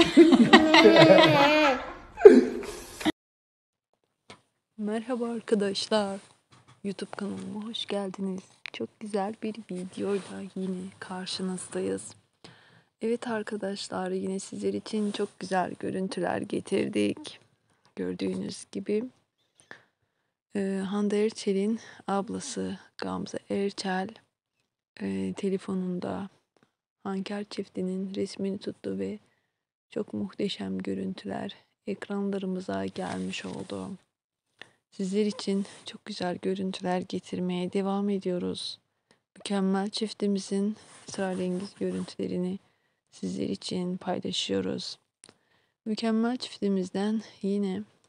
Merhaba arkadaşlar. YouTube kanalıma hoş geldiniz. Çok güzel bir videoyla yine karşınızdayız. Evet arkadaşlar, yine sizler için çok güzel görüntüler getirdik. Gördüğünüz gibi Hande Erçel'in ablası Gamze Erçel telefonunda Hanker çiftinin resmini tuttu ve çok muhteşem görüntüler ekranlarımıza gelmiş oldu. Sizler için çok güzel görüntüler getirmeye devam ediyoruz. Mükemmel çiftimizin esrarengiz görüntülerini sizler için paylaşıyoruz. Mükemmel çiftimizden yine